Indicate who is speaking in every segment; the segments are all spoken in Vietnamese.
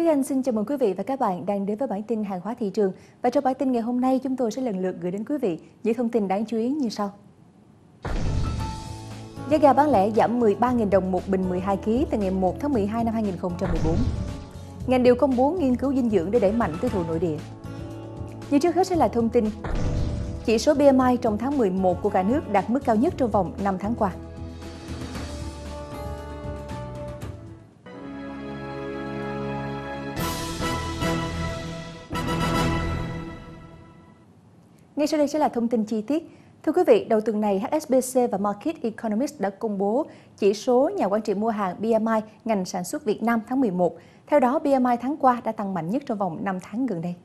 Speaker 1: Anh xin chào mừng quý vị và các bạn đang đến với bản tin hàng hóa thị trường. Và trong bản tin ngày hôm nay, chúng tôi sẽ lần lượt gửi đến quý vị những thông tin đáng chú ý như sau. Giá ga bán lẻ giảm 13.000 đồng một bình 12 kg từ ngày 1 tháng 12 năm 2014. Ngành điều công bố nghiên cứu dinh dưỡng để đẩy mạnh tiêu thụ nội địa. Nhưng trước hết sẽ là thông tin chỉ số PMI trong tháng 11 của cả nước đạt mức cao nhất trong vòng 5 tháng qua. Ngay sau đây sẽ là thông tin chi tiết. Thưa quý vị, đầu tuần này HSBC và Market Economics đã công bố chỉ số nhà quản trị mua hàng PMI ngành sản xuất Việt Nam tháng 11. Theo đó, PMI tháng qua đã tăng mạnh nhất trong vòng 5 tháng gần đây.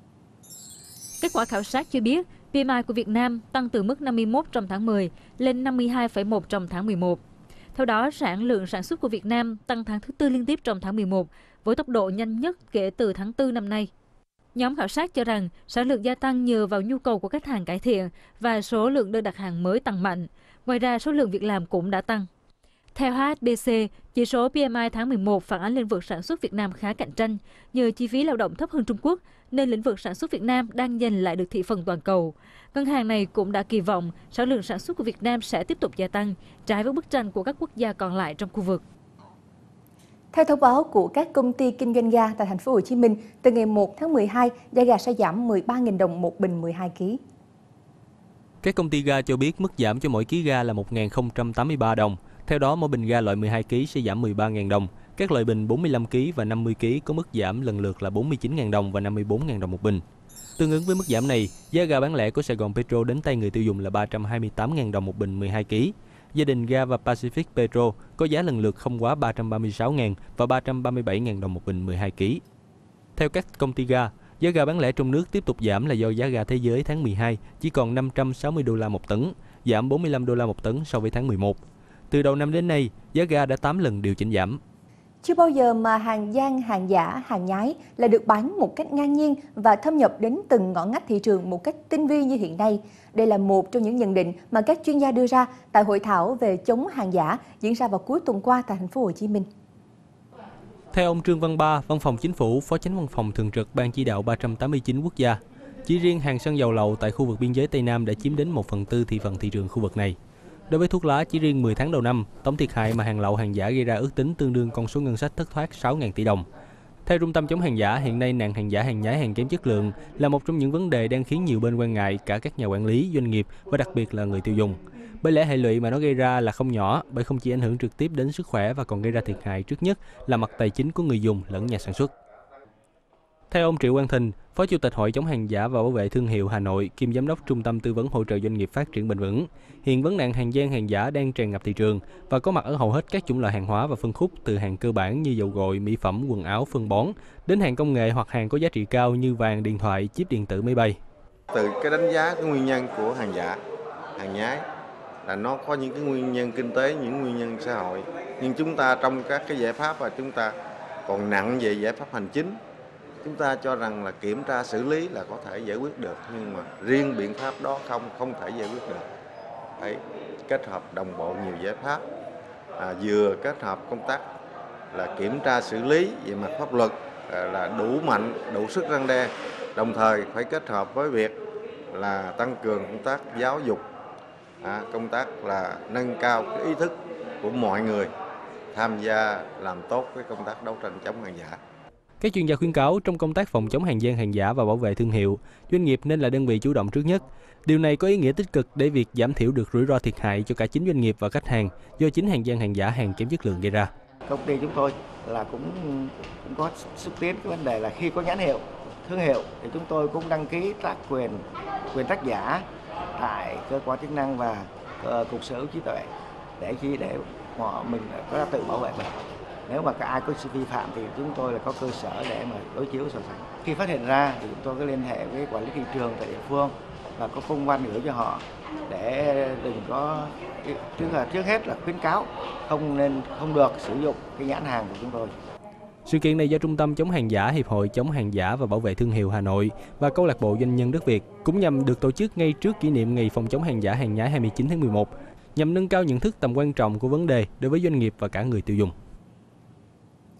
Speaker 2: Kết quả khảo sát cho biết PMI của Việt Nam tăng từ mức 51 trong tháng 10 lên 52,1 trong tháng 11. Theo đó, sản lượng sản xuất của Việt Nam tăng tháng thứ tư liên tiếp trong tháng 11 với tốc độ nhanh nhất kể từ tháng 4 năm nay. Nhóm khảo sát cho rằng sản lượng gia tăng nhờ vào nhu cầu của khách hàng cải thiện và số lượng đơn đặt hàng mới tăng mạnh. Ngoài ra, số lượng việc làm cũng đã tăng. Theo HSBC, chỉ số PMI tháng 11 phản ánh lĩnh vực sản xuất Việt Nam khá cạnh tranh nhờ chi phí lao động thấp hơn Trung Quốc, nên lĩnh vực sản xuất Việt Nam đang giành lại được thị phần toàn cầu. Ngân hàng này cũng đã kỳ vọng sản lượng sản xuất của Việt Nam sẽ tiếp tục gia tăng, trái với bức tranh của các quốc gia còn lại trong khu vực.
Speaker 1: Theo thông báo của các công ty kinh doanh ga tại thành phố Hồ Chí Minh, từ ngày 1 tháng 12, giá ga sẽ giảm 13.000 đồng một bình 12 kg.
Speaker 3: Các công ty ga cho biết mức giảm cho mỗi ký ga là 1.083 đồng. Theo đó, mỗi bình ga loại 12 kg sẽ giảm 13.000 đồng. Các loại bình 45 kg và 50 kg có mức giảm lần lượt là 49.000 đồng và 54.000 đồng một bình. Tương ứng với mức giảm này, giá ga bán lẻ của Sài Gòn Petro đến tay người tiêu dùng là 328.000 đồng một bình 12 kg. Gia đình ga và Pacific Petro có giá lần lượt không quá 336.000 và 337.000 đồng một bình 12 kg. Theo các công ty ga, giá ga bán lẻ trong nước tiếp tục giảm là do giá ga thế giới tháng 12 chỉ còn 560 đô la một tấn, giảm 45 đô la một tấn so với tháng 11. Từ đầu năm đến nay, giá ga đã 8 lần điều chỉnh giảm.
Speaker 1: Chưa bao giờ mà hàng gian, hàng giả, hàng nhái lại được bán một cách ngang nhiên và thâm nhập đến từng ngõ ngách thị trường một cách tinh vi như hiện nay. Đây là một trong những nhận định mà các chuyên gia đưa ra tại hội thảo về chống hàng giả diễn ra vào cuối tuần qua tại thành phố Hồ Chí Minh.
Speaker 3: Theo ông Trương Văn Ba, Văn phòng Chính phủ, Phó Chánh Văn phòng Thường trực Ban Chỉ đạo 389 quốc gia, chỉ riêng hàng xăng dầu lậu tại khu vực biên giới Tây Nam đã chiếm đến 1/4 thị phần thị trường khu vực này. Đối với thuốc lá, chỉ riêng 10 tháng đầu năm, tổng thiệt hại mà hàng lậu hàng giả gây ra ước tính tương đương con số ngân sách thất thoát 6.000 tỷ đồng. Theo Trung tâm chống hàng giả, hiện nay nạn hàng giả, hàng nhái, hàng kém chất lượng là một trong những vấn đề đang khiến nhiều bên quan ngại, cả các nhà quản lý, doanh nghiệp và đặc biệt là người tiêu dùng. Bởi lẽ hệ lụy mà nó gây ra là không nhỏ, bởi không chỉ ảnh hưởng trực tiếp đến sức khỏe và còn gây ra thiệt hại trước nhất là mặt tài chính của người dùng lẫn nhà sản xuất. Theo ông Triệu Quang Thình, Phó Chủ tịch Hội chống hàng giả và bảo vệ thương hiệu Hà Nội, kiêm Giám đốc Trung tâm Tư vấn hỗ trợ doanh nghiệp phát triển bền vững, hiện vấn nạn hàng gian, hàng giả đang tràn ngập thị trường và có mặt ở hầu hết các chủng loại hàng hóa và phân khúc từ hàng cơ bản như dầu gội, mỹ phẩm, quần áo, phân bón đến hàng công nghệ hoặc hàng có giá trị cao như vàng, điện thoại, chip điện tử, máy bay.
Speaker 4: Từ cái đánh giá cái nguyên nhân của hàng giả, hàng nhái là nó có những cái nguyên nhân kinh tế, những nguyên nhân xã hội. Nhưng chúng ta trong các cái giải pháp và chúng ta còn nặng về giải pháp hành chính. Chúng ta cho rằng là kiểm tra xử lý là có thể giải quyết được, nhưng mà riêng biện pháp đó không thể giải quyết được. Phải kết hợp đồng bộ nhiều giải pháp, vừa kết hợp công tác là kiểm tra xử lý về mặt pháp luật là đủ mạnh, đủ sức răn đe, đồng thời phải kết hợp với việc là tăng cường công tác giáo dục, công tác là nâng cao cái ý thức của mọi người tham gia làm tốt cái công tác đấu tranh chống hàng giả.
Speaker 3: Các chuyên gia khuyến cáo trong công tác phòng chống hàng gian, hàng giả và bảo vệ thương hiệu, doanh nghiệp nên là đơn vị chủ động trước nhất. Điều này có ý nghĩa tích cực để việc giảm thiểu được rủi ro thiệt hại cho cả chính doanh nghiệp và khách hàng do chính hàng gian, hàng giả, hàng kém chất lượng gây ra.
Speaker 5: Công ty chúng tôi là cũng có xúc tiến cái vấn đề là khi có nhãn hiệu, thương hiệu thì chúng tôi cũng đăng ký tác quyền tác giả tại cơ quan chức năng và cục sở hữu trí tuệ để mình có tự bảo vệ mình. Nếu mà ai có sự vi phạm thì chúng tôi là có cơ sở để mà đối chiếu so sánh. Khi phát hiện ra thì chúng tôi có liên hệ với quản lý thị trường tại địa phương và có công văn gửi cho họ để đừng có, trước hết là khuyến cáo không được sử dụng cái nhãn hàng của chúng tôi.
Speaker 3: Sự kiện này do Trung tâm chống hàng giả, Hiệp hội chống hàng giả và bảo vệ thương hiệu Hà Nội và Câu lạc bộ Doanh nhân đất Việt cũng nhằm được tổ chức ngay trước kỷ niệm Ngày phòng chống hàng giả, hàng nhái 29 tháng 11, nhằm nâng cao nhận thức tầm quan trọng của vấn đề đối với doanh nghiệp và cả người tiêu dùng.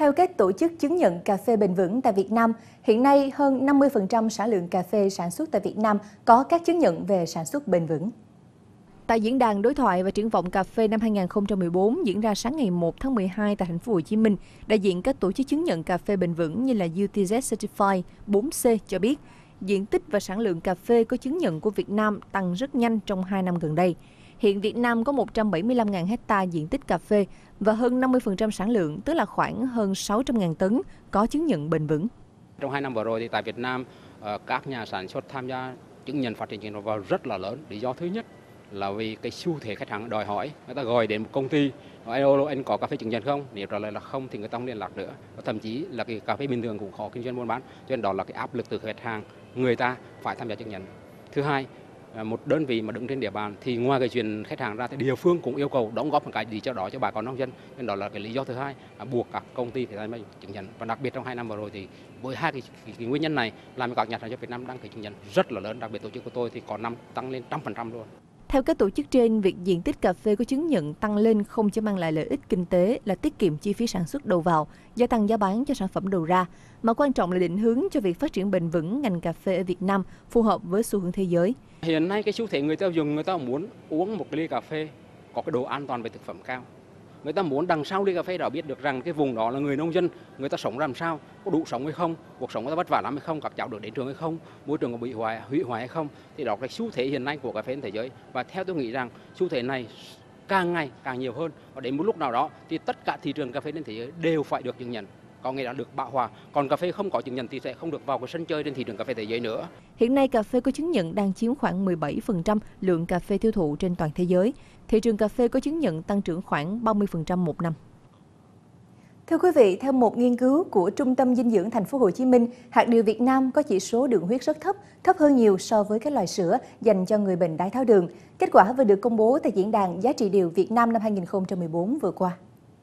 Speaker 1: Theo các tổ chức chứng nhận cà phê bền vững tại Việt Nam, hiện nay hơn 50% sản lượng cà phê sản xuất tại Việt Nam có các chứng nhận về sản xuất bền vững. Tại diễn đàn đối thoại và triển vọng cà phê năm 2014 diễn ra sáng ngày 1 tháng 12 tại thành phố Hồ Chí Minh, đại diện các tổ chức chứng nhận cà phê bền vững như là UTZ Certified 4C cho biết, diện tích và sản lượng cà phê có chứng nhận của Việt Nam tăng rất nhanh trong 2 năm gần đây. Hiện Việt Nam có 175.000 hecta diện tích cà phê và hơn 50% sản lượng, tức là khoảng hơn 600.000 tấn, có chứng nhận bền vững.
Speaker 6: Trong 2 năm vừa rồi thì tại Việt Nam, các nhà sản xuất tham gia chứng nhận phát triển doanh nghiệp vào rất là lớn. Lý do thứ nhất là vì cái xu thế khách hàng đòi hỏi, người ta gọi đến một công ty, anh có cà phê chứng nhận không? Nếu trả lời là không thì người ta không liên lạc nữa. Và thậm chí là cái cà phê bình thường cũng khó kinh doanh buôn bán, cho nên đó là cái áp lực từ khách hàng, người ta phải tham gia chứng nhận. Thứ hai, một đơn vị mà đứng trên địa bàn thì ngoài cái chuyện khách hàng ra thì địa phương cũng yêu cầu đóng góp một cái gì cho đó cho bà con nông dân, nên đó là cái lý do thứ hai buộc các công ty phải tham gia chứng nhận. Và đặc biệt trong 2 năm vừa rồi thì với hai cái nguyên nhân này làm cho các nhà sản xuất Việt Nam đăng ký chứng nhận rất là lớn, đặc biệt tổ chức của tôi thì có năm tăng lên 100% luôn.
Speaker 1: Theo các tổ chức trên, việc diện tích cà phê có chứng nhận tăng lên không chỉ mang lại lợi ích kinh tế là tiết kiệm chi phí sản xuất đầu vào, gia tăng giá bán cho sản phẩm đầu ra, mà quan trọng là định hướng cho việc phát triển bền vững ngành cà phê ở Việt Nam phù hợp với xu hướng thế giới.
Speaker 6: Hiện nay cái xu thế người tiêu dùng, người ta muốn uống một ly cà phê có cái độ an toàn về thực phẩm cao. Người ta muốn đằng sau ly cà phê đó biết được rằng cái vùng đó là người nông dân, người ta sống làm sao, có đủ sống hay không, cuộc sống người ta vất vả lắm hay không, các cháu được đến trường hay không, môi trường có bị hủy hoại hay không. Thì đó là xu thế hiện nay của cà phê trên thế giới. Và theo tôi nghĩ rằng xu thế này càng ngày càng nhiều hơn. Và đến một lúc nào đó thì tất cả thị trường cà phê trên thế giới đều phải được chứng nhận, có nghĩa là được bão hòa. Còn cà phê không có chứng nhận thì sẽ không được vào cái sân chơi trên thị trường cà phê thế giới nữa.
Speaker 1: Hiện nay, cà phê có chứng nhận đang chiếm khoảng 17% lượng cà phê tiêu thụ trên toàn thế giới. Thị trường cà phê có chứng nhận tăng trưởng khoảng 30% một năm. Thưa quý vị, theo một nghiên cứu của Trung tâm Dinh dưỡng Thành phố Hồ Chí Minh, hạt điều Việt Nam có chỉ số đường huyết rất thấp, thấp hơn nhiều so với các loại sữa dành cho người bệnh đái tháo đường. Kết quả vừa được công bố tại diễn đàn Giá trị điều Việt Nam năm 2014 vừa qua.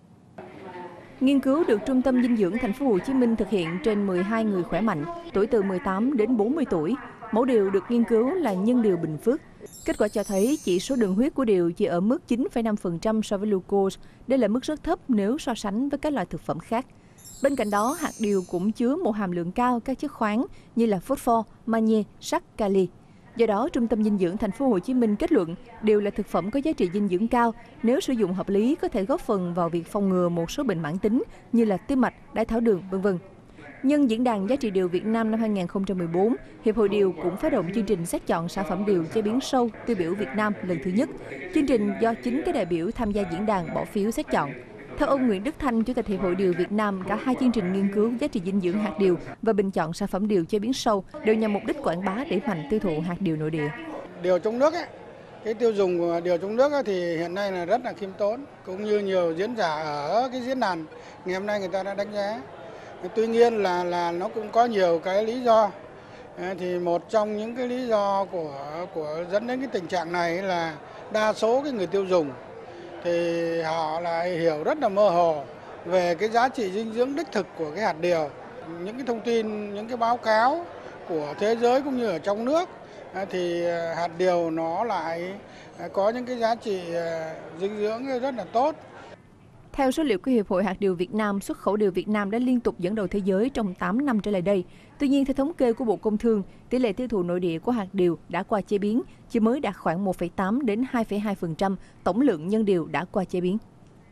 Speaker 1: Nghiên cứu được Trung tâm Dinh dưỡng Thành phố Hồ Chí Minh thực hiện trên 12 người khỏe mạnh, tuổi từ 18 đến 40 tuổi. Mẫu điều được nghiên cứu là nhân điều Bình Phước. Kết quả cho thấy chỉ số đường huyết của điều chỉ ở mức 9,5% so với glucose. Đây là mức rất thấp nếu so sánh với các loại thực phẩm khác. Bên cạnh đó, hạt điều cũng chứa một hàm lượng cao các chất khoáng như là phosphor, magie, sắt, kali. Do đó, Trung tâm Dinh dưỡng Thành phố Hồ Chí Minh kết luận điều là thực phẩm có giá trị dinh dưỡng cao, nếu sử dụng hợp lý có thể góp phần vào việc phòng ngừa một số bệnh mãn tính như là tim mạch, đái tháo đường, v.v. Nhân diễn đàn Giá trị điều Việt Nam năm 2014, Hiệp hội Điều cũng phát động chương trình xét chọn sản phẩm điều chế biến sâu tiêu biểu Việt Nam lần thứ nhất. Chương trình do 9 cái đại biểu tham gia diễn đàn bỏ phiếu xét chọn. Theo ông Nguyễn Đức Thanh, Chủ tịch Hiệp hội Điều Việt Nam, cả hai chương trình nghiên cứu giá trị dinh dưỡng hạt điều và bình chọn sản phẩm điều chế biến sâu đều nhằm mục đích quảng bá đẩy mạnh tiêu thụ hạt điều nội địa.
Speaker 7: Điều trong nước cái tiêu dùng của điều trong nước thì hiện nay là rất là khiêm tốn, cũng như nhiều diễn giả ở cái diễn đàn ngày hôm nay người ta đã đánh giá. Tuy nhiên là nó cũng có nhiều cái lý do. Thì một trong những cái lý do của dẫn đến cái tình trạng này là đa số cái người tiêu dùng thì họ lại hiểu rất là mơ hồ về cái giá trị dinh dưỡng đích thực của cái hạt điều. Những cái thông tin, những cái báo cáo của thế giới cũng như ở trong nước thì hạt điều nó lại có những cái giá trị dinh dưỡng rất là tốt.
Speaker 1: Theo số liệu của Hiệp hội Hạt điều Việt Nam, xuất khẩu điều Việt Nam đã liên tục dẫn đầu thế giới trong 8 năm trở lại đây. Tuy nhiên, theo thống kê của Bộ Công Thương, tỷ lệ tiêu thụ nội địa của hạt điều đã qua chế biến chỉ mới đạt khoảng 1,8 đến 2,2% tổng lượng nhân điều đã qua chế biến.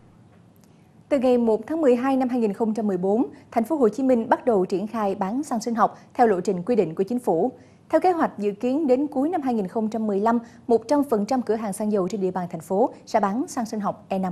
Speaker 1: Từ ngày 1 tháng 12 năm 2014, Thành phố Hồ Chí Minh bắt đầu triển khai bán xăng sinh học theo lộ trình quy định của Chính phủ. Theo kế hoạch dự kiến đến cuối năm 2015, 100% cửa hàng xăng dầu trên địa bàn thành phố sẽ bán xăng sinh học E5.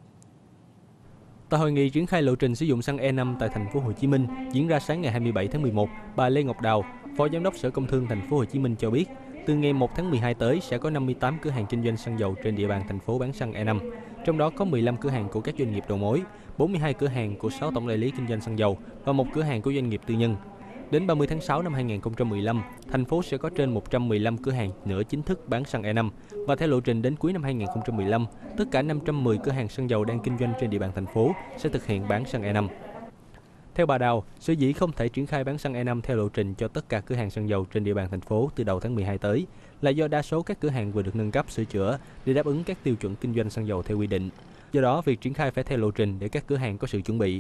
Speaker 3: Tại hội nghị triển khai lộ trình sử dụng xăng E5 tại Thành phố Hồ Chí Minh diễn ra sáng ngày 27 tháng 11, bà Lê Ngọc Đào, Phó Giám đốc Sở Công Thương Thành phố Hồ Chí Minh cho biết, từ ngày 1 tháng 12 tới sẽ có 58 cửa hàng kinh doanh xăng dầu trên địa bàn thành phố bán xăng E5, trong đó có 15 cửa hàng của các doanh nghiệp đầu mối, 42 cửa hàng của 6 tổng đại lý kinh doanh xăng dầu và 1 cửa hàng của doanh nghiệp tư nhân. Đến 30 tháng 6 năm 2015, thành phố sẽ có trên 115 cửa hàng nữa chính thức bán xăng E5 và theo lộ trình đến cuối năm 2015, tất cả 510 cửa hàng xăng dầu đang kinh doanh trên địa bàn thành phố sẽ thực hiện bán xăng E5. Theo bà Đào, sở dĩ không thể triển khai bán xăng E5 theo lộ trình cho tất cả cửa hàng xăng dầu trên địa bàn thành phố từ đầu tháng 12 tới là do đa số các cửa hàng vừa được nâng cấp sửa chữa để đáp ứng các tiêu chuẩn kinh doanh xăng dầu theo quy định. Do đó, việc triển khai phải theo lộ trình để các cửa hàng có sự chuẩn bị.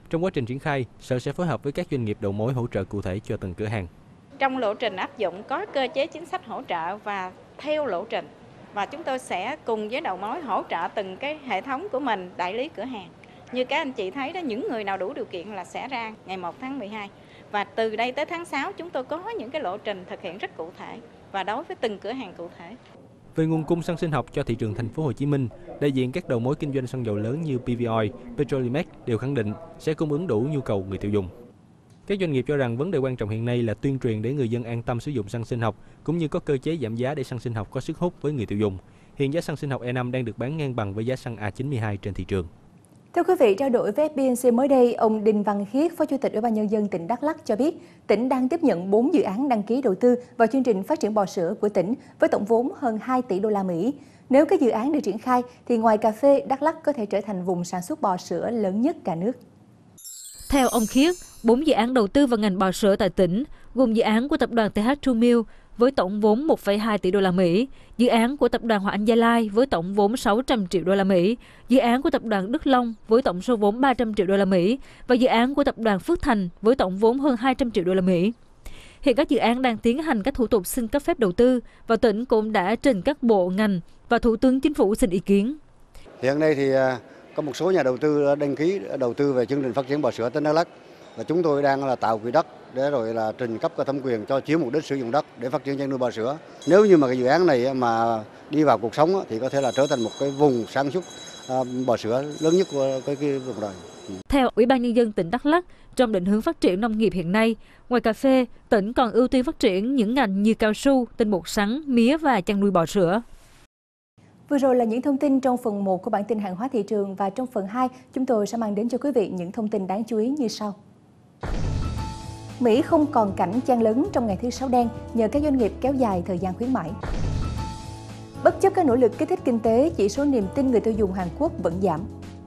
Speaker 3: Trong quá trình triển khai, Sở sẽ phối hợp với các doanh nghiệp đầu mối hỗ trợ cụ thể cho từng cửa hàng.
Speaker 8: Trong lộ trình áp dụng có cơ chế chính sách hỗ trợ và theo lộ trình. Và chúng tôi sẽ cùng với đầu mối hỗ trợ từng cái hệ thống của mình, đại lý cửa hàng. Như các anh chị thấy đó, những người nào đủ điều kiện là sẽ ra ngày 1 tháng 12. Và từ đây tới tháng 6 chúng tôi có những cái lộ trình thực hiện rất cụ thể và đối với từng cửa hàng cụ thể.
Speaker 3: Về nguồn cung xăng sinh học cho thị trường thành phố Hồ Chí Minh, đại diện các đầu mối kinh doanh xăng dầu lớn như PVoil, Petrolimex đều khẳng định sẽ cung ứng đủ nhu cầu người tiêu dùng. Các doanh nghiệp cho rằng vấn đề quan trọng hiện nay là tuyên truyền để người dân an tâm sử dụng xăng sinh học, cũng như có cơ chế giảm giá để xăng sinh học có sức hút với người tiêu dùng. Hiện giá xăng sinh học E5 đang được bán ngang bằng với giá xăng A92 trên thị trường.
Speaker 1: Thưa quý vị, trao đổi với FBNC mới đây, ông Đinh Văn Khiết, Phó Chủ tịch Ủy ban Nhân dân tỉnh Đắk Lắk cho biết, tỉnh đang tiếp nhận 4 dự án đăng ký đầu tư vào chương trình phát triển bò sữa của tỉnh với tổng vốn hơn 2 tỷ đô la Mỹ. Nếu các dự án được triển khai, thì ngoài cà phê, Đắk Lắk có thể trở thành vùng sản xuất bò sữa lớn nhất cả nước.
Speaker 2: Theo ông Khiết, 4 dự án đầu tư vào ngành bò sữa tại tỉnh, gồm dự án của tập đoàn TH2 Milk với tổng vốn 1,2 tỷ đô la Mỹ, dự án của tập đoàn Hòa Anh Gia Lai với tổng vốn 600 triệu đô la Mỹ, dự án của tập đoàn Đức Long với tổng số vốn 300 triệu đô la Mỹ và dự án của tập đoàn Phước Thành với tổng vốn hơn 200 triệu đô la Mỹ. Hiện các dự án đang tiến hành các thủ tục xin cấp phép đầu tư và tỉnh cũng đã trình các bộ ngành và Thủ tướng Chính phủ xin ý kiến.
Speaker 9: Hiện nay thì có một số nhà đầu tư đăng ký đầu tư về chương trình phát triển bò sữa tỉnh Đắk Lắk và chúng tôi đang là tạo quỹ đất để rồi là trình cấp có thẩm quyền cho chuyển mục đích sử dụng đất để phát triển chăn nuôi bò sữa. Nếu như mà cái dự án này mà đi vào cuộc sống thì có thể là trở thành một cái vùng sản xuất bò sữa lớn nhất của cái vùng này.
Speaker 2: Theo Ủy ban Nhân dân tỉnh Đắk Lắk, trong định hướng phát triển nông nghiệp hiện nay, ngoài cà phê, tỉnh còn ưu tiên phát triển những ngành như cao su, tinh bột sắn, mía và chăn nuôi bò sữa.
Speaker 1: Vừa rồi là những thông tin trong phần 1 của bản tin hàng hóa thị trường, và trong phần 2 chúng tôi sẽ mang đến cho quý vị những thông tin đáng chú ý như sau. Mỹ không còn cảnh chen lấn trong ngày thứ Sáu đen nhờ các doanh nghiệp kéo dài thời gian khuyến mãi. Bất chấp các nỗ lực kích thích kinh tế, chỉ số niềm tin người tiêu dùng Hàn Quốc vẫn giảm.